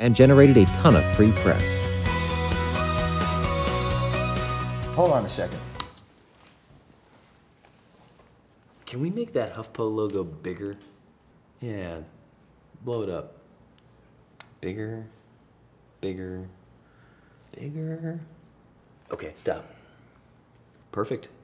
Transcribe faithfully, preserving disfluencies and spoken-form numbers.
and generated a ton of free press. Hold on a second. Can we make that HuffPo logo bigger? Yeah, blow it up. Bigger, bigger, bigger. Okay, stop. Perfect.